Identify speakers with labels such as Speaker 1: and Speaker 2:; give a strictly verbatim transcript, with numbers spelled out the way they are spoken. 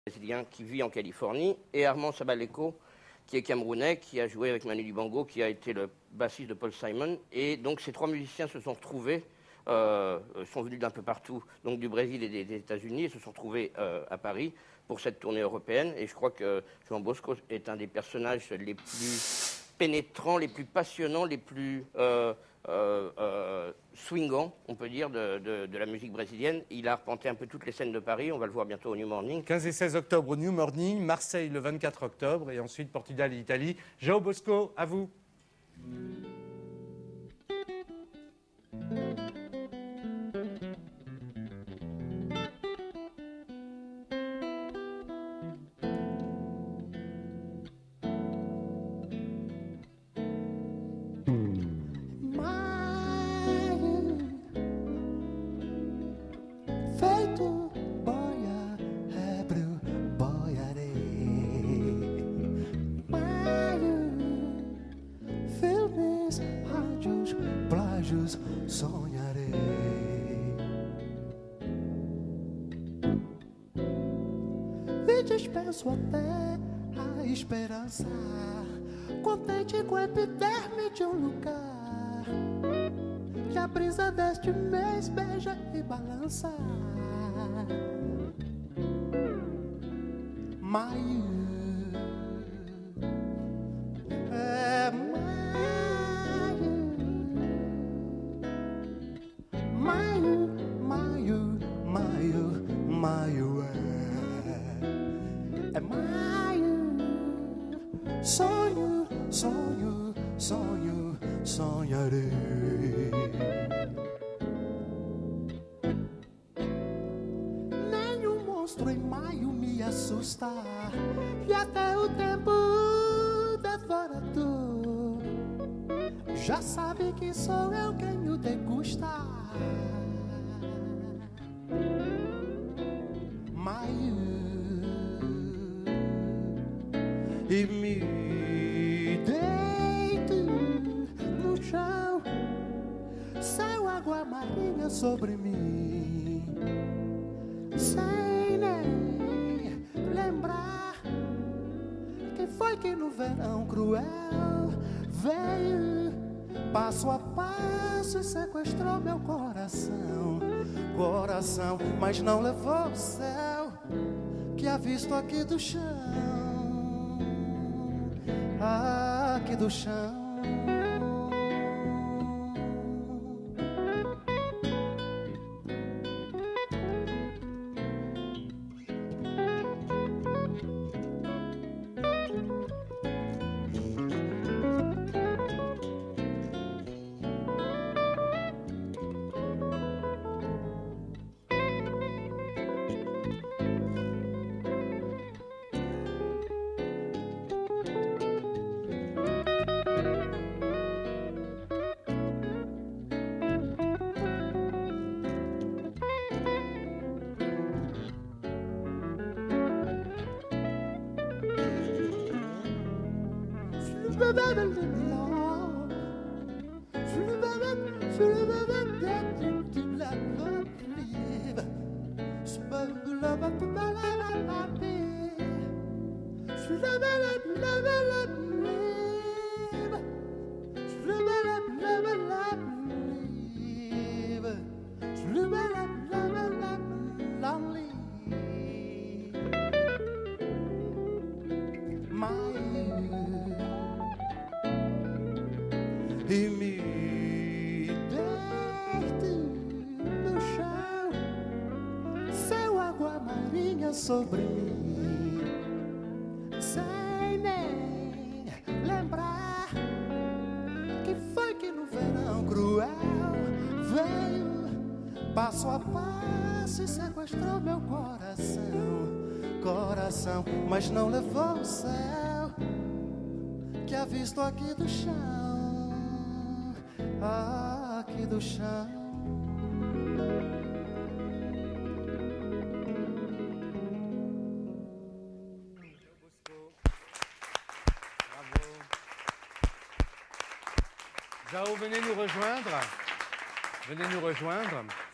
Speaker 1: brésilien qui vit en Californie, et Armand Sabaleko, qui est camerounais, qui a joué avec Manu Dibango, qui a été le bassiste de Paul Simon. Et donc ces trois musiciens se sont retrouvés, euh, sont venus d'un peu partout, donc du Brésil et des, des États-Unis, et se sont retrouvés euh, à Paris pour cette tournée européenne. Et je crois que João Bosco est un des personnages les plus pénétrants, les plus passionnants, les plus euh, euh, euh, swingants, on peut dire, de, de, de la musique brésilienne. Il a arpenté un peu toutes les scènes de Paris, on va le voir bientôt au New Morning.
Speaker 2: quinze et seize octobre au New Morning, Marseille le vingt-quatre octobre et ensuite Portugal et Italie. João Bosco, à vous.
Speaker 3: Sonharei. E dispenso até a esperança, contente com a epiderme de um lugar que a brisa deste mês beija e balança. Maio é Maio, maio, maio, maio é, é maio. Sonho, sonho, sonho, sonharei. Nenhum monstro em maio me assusta, e até o tempo devorador já sabe que sou eu quem o degusta. Maio, e me deito no chão, céu, água marinha sobre mim, sem nem lembrar que foi que no verão cruel veio passo a passo e sequestrou meu coração. Coração, mas não levou o céu que avisto aqui do chão, aqui do chão. E me deito no chão, céu, água marinha sobre mim, sem nem lembrar que foi que no verão cruel veio passo a passo e sequestrou meu coração. Coração, mas não levou o céu que avisto aqui do chão, aqui do chão.
Speaker 2: Bravo. João, venez nous rejoindre. Venez nous rejoindre.